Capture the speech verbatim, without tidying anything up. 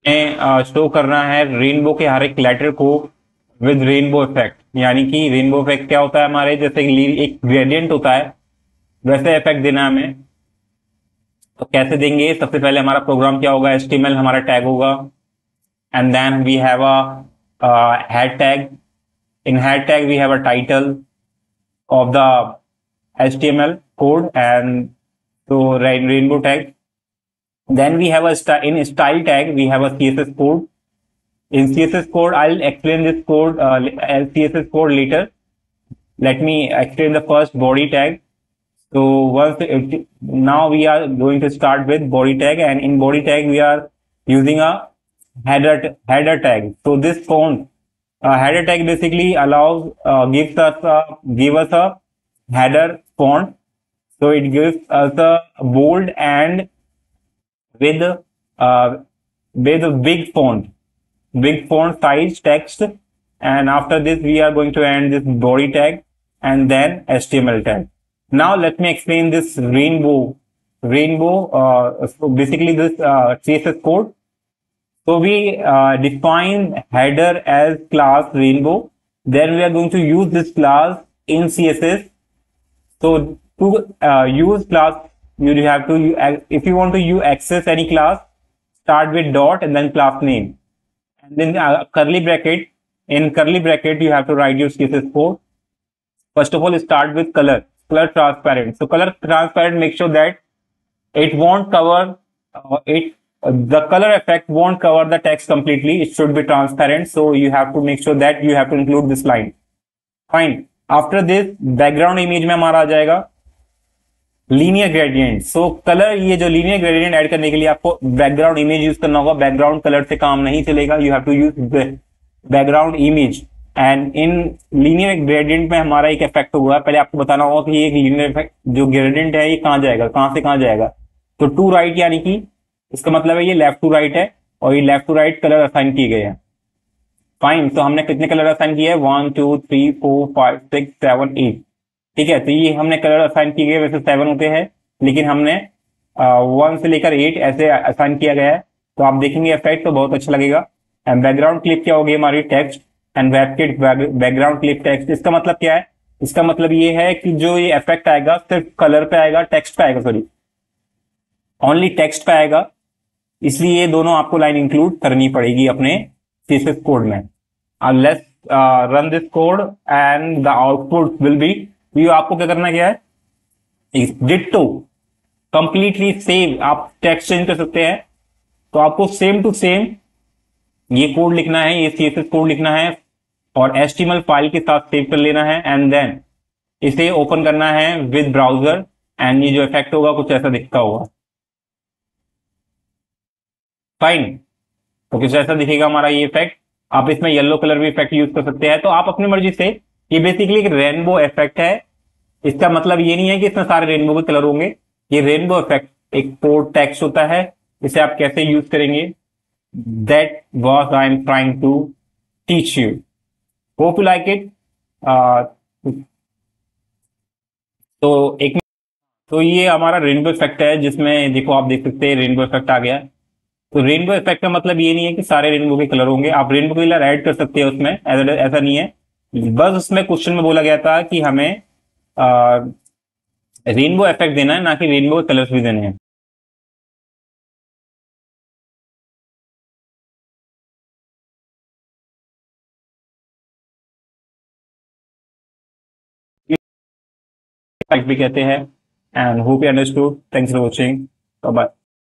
Show करना है rainbow के हर एक लेटर को विद रेनबो इफेक्ट। यानी कि रेनबो इफेक्ट क्या होता है, हमारे जैसे एक ग्रेडियंट होता है वैसे इफेक्ट देना है हमें। तो कैसे देंगे, सबसे पहले हमारा प्रोग्राम क्या होगा, एच टी एम एल हमारा टैग होगा, and then we have a head tag. In head tag we have a title of the H T M L code, and so rainbow tag. Then we have a in style tag we have a C S S code. In C S S code, I'll explain this code uh, C S S code later. Let me explain the first body tag. So once it, now we are going to start with body tag, and in body tag we are using a header header tag. So this font uh, header tag basically allows uh, gives us a, give us a header font. So it gives us a bold and with uh, with a big font, big font size text. And after this we are going to end this body tag and then H T M L tag. Now let me explain this rainbow rainbow uh, so basically this uh, C S S code. So we uh, define header as class rainbow. Then we are going to use this class in C S S. So to uh, use class, you have to, if you want to you access any class, start with dot and then class name, and then uh, curly bracket. In curly bracket, you have to write your C S S code. First of all, start with color, color transparent. So color transparent, make sure that it won't cover uh, it. Uh, the color effect won't cover the text completely. It should be transparent. So you have to make sure that you have to include this line. Fine. After this, background image में हमारा आ जाएगा linear gradient. सो colour, ये जो linear gradient add करने के लिए आपको background image use करना होगा. बैकग्राउंड कलर से काम नहीं चलेगा. You have to use background image. And in linear gradient में हमारा एक इफेक्ट होगा. पहले आपको बताना होगा कि ये लीनियर इफेक्ट जो ग्रेडियंट है ये कहां जाएगा, कहां से कहां जाएगा. तो टू राइट, यानी कि इसका मतलब है ये लेफ्ट टू राइट है, और ये left to right colour assign किए गए हैं. फाइन. तो हमने कितने कलर असाइन किए हैं, one two three four five six seven eight. ठीक है. तो ये हमने कलर असाइन किए गए, वैसे सेवन होते हैं लेकिन हमने वन से लेकर एट ऐसे असाइन किया गया है. तो आप देखेंगे इफेक्ट तो बहुत अच्छा लगेगा. एंड बैकग्राउंड क्लिप क्या होगी हमारी, text. And WebKit background clip text. इसका मतलब क्या है, इसका मतलब ये है कि जो ये इफेक्ट आएगा सिर्फ कलर पे आएगा, टेक्स्ट पे आएगा, सॉरी ओनली टेक्स्ट पे आएगा. इसलिए ये दोनों आपको लाइन इंक्लूड करनी पड़ेगी अपने सीएसएस कोड में. Let's run this code and the output will be, ये आपको क्या करना क्या है, डिट्टो कंप्लीटली सेम. आप टेक्स्ट चेंज कर सकते हैं, तो आपको सेम टू सेम ये कोड लिखना है, ये सीएसएस कोड लिखना है और एचटीएमएल फाइल के साथ सेव कर लेना है. एंड देन इसे ओपन करना है विद ब्राउजर. एंड ये जो इफेक्ट होगा कुछ ऐसा दिखता होगा. फाइन. तो कुछ ऐसा दिखेगा हमारा ये इफेक्ट. आप इसमें येलो कलर भी इफेक्ट यूज कर सकते हैं, तो आप अपनी मर्जी से. ये बेसिकली एक रेनबो इफेक्ट है. इसका मतलब ये नहीं है कि इसमें सारे रेनबो के कलर होंगे. ये रेनबो इफेक्ट एक कोड टेक्स्ट होता है. इसे आप कैसे यूज करेंगे, that was I am trying to teach you. Hope you like it. तो एक तो ये हमारा रेनबो इफेक्ट है, जिसमें देखो आप देख सकते हैं रेनबो इफेक्ट आ गया. तो रेनबो इफेक्ट का मतलब ये नहीं है कि सारे रेनबो के कलर होंगे. आप रेनबो कलर ऐड कर सकते हैं उसमें, ऐसा नहीं है. बस उसमें क्वेश्चन में बोला गया था कि हमें रेनबो इफेक्ट देना है, ना कि रेनबो के कलर्स भी देने हैं. भी कहते हैं. And hope you understood. Thanks for watching. Bye.